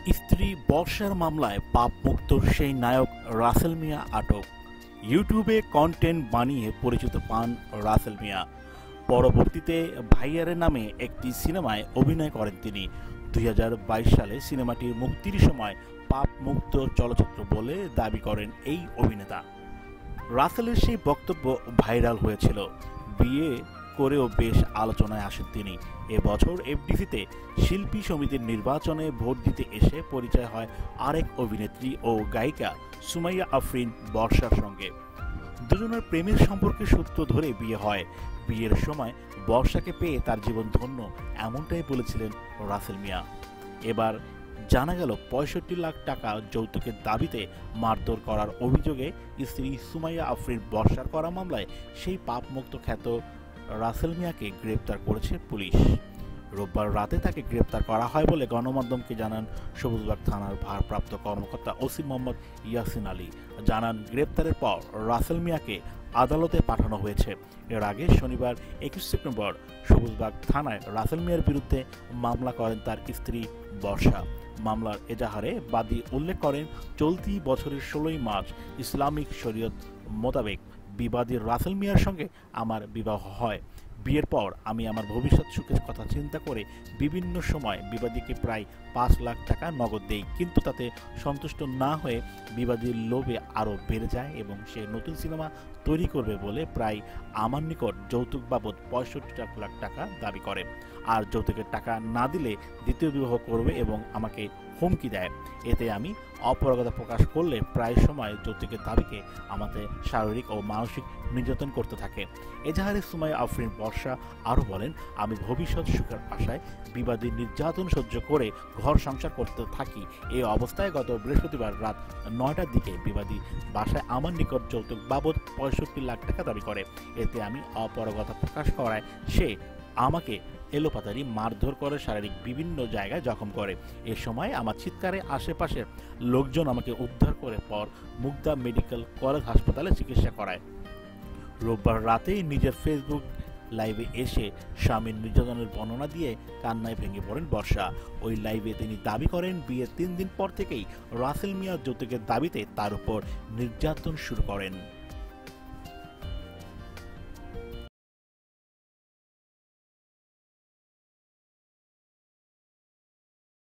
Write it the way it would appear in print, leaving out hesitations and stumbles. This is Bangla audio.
স্ত্রী বর্ষার মামলায় পাপমুক্ত সেই নায়ক রাসেল মিয়া আটক। ইউটিউবে কন্টেন্ট বানিয়ে পরিচিত পান রাসেল মিয়া। পরবর্তীতে ভাইয়ারে নামে একটি সিনেমায় অভিনয় করেন তিনি। 2022 সালে সিনেমাটির মুক্তির সময় পাপমুক্ত চলচ্চিত্র বলে দাবি করেন এই অভিনেতা। রাসেলের সেই বক্তব্য ভাইরাল হয়েছিল। বিয়ে করেও বেশ আলোচনায় আসেন তিনি। এবছর এফডিসিতে শিল্পী সমিতির নির্বাচনে ভোট দিতে এসে পরিচয় হয় আরেক অভিনেত্রী ও গায়িকা সুমাইয়া আফরিন বর্ষার সঙ্গে। দুজনের প্রেমের সম্পর্কের সূত্র ধরে বিয়ে হয়। বিয়ের সময় বর্ষাকে পেয়ে তার জীবন ধন্য, এমনটাই বলেছিলেন রাসেল মিয়া। এবার জানা গেল ৬৫ লাখ টাকা যৌতুকের দাবিতে মারধর করার অভিযোগে স্ত্রী সুমাইয়া আফরিন বর্ষার করা মামলায় সেই পাপমুক্ত খ্যাত রাসেল মিয়াকে গ্রেপ্তার করেছে পুলিশ। রোববার রাতে তাকে গ্রেপ্তার করা হয় বলে গণমাধ্যমকে জানান সবুজবাগ থানার ভারপ্রাপ্ত কর্মকর্তা ওসি মোহাম্মদ ইয়াসিন আলী। জানান, গ্রেপ্তারের পর রাসেল মিয়াকে আদালতে পাঠানো হয়েছে। এর আগে শনিবার 21 সেপ্টেম্বর সবুজবাগ থানায় রাসেল মিয়ার বিরুদ্ধে মামলা করেন তার স্ত্রী বর্ষা। মামলার এজাহারে বাদী উল্লেখ করেন, চলতি বছরের 16ই মার্চ ইসলামিক শরীয়ত মোতাবেক বিবাদী রাসেল মিয়ার সঙ্গে আমার বিবাহ হয়। বিয়ের পর আমি আমার ভবিষ্যৎ সুখের কথা চিন্তা করে বিভিন্ন সময় বিবাদীকে প্রায় 5 লাখ টাকা নগদ দেই, কিন্তু তাতে সন্তুষ্ট না হয়ে বিবাদীর লোভে আরও বেড়ে যায় এবং সে নতুন সিনেমা তৈরি করবে বলে প্রায় আমার নিকট যৌতুক বাবদ 65 লাখ টাকা দাবি করে। আর যৌতুকের টাকা না দিলে দ্বিতীয় বিবাহ করবে এবং আমাকে হুমকি দেয়। এতে আমি অপারগতা প্রকাশ করলে প্রায় সময় যৌতুকের দাবিকে আমাদের শারীরিক ও মানসিক নির্যাতন করতে থাকে। এজাহারে সুমাইয়া আফরিন বর্ষা আরও বলেন, আমি ভবিষ্যৎ সুখের আশায় বিবাদী নির্যাতন সহ্য করে ঘর সংসার করতে থাকি। এই অবস্থায় গত বৃহস্পতিবার রাত 9টার দিকে বিবাদী বাসায় আমার নিকট যৌতুক বাবদ 65 লাখ টাকা দাবি করে। এতে আমি অপারগতা প্রকাশ করায় সে আমাকে এলোপাতাড়ি মারধর করে, শারীরিক বিভিন্ন জায়গায় জখম করে। এ সময় আমার চিৎকারে আশেপাশের লোকজন আমাকে উদ্ধার করে পর মুগদা মেডিকেল কলেজ হাসপাতালে চিকিৎসা করায়। রোববার রাতে নিজের ফেসবুক লাইভে এসে স্বামীর নির্যাতনের বর্ণনা দিয়ে কান্নায় ভেঙে পড়েন বর্ষা। ওই লাইভে তিনি দাবি করেন, বিয়ের 3 দিন পর থেকেই রাসেল মিয়া যৌতুকের দাবিতে তার উপর নির্যাতন শুরু করেন।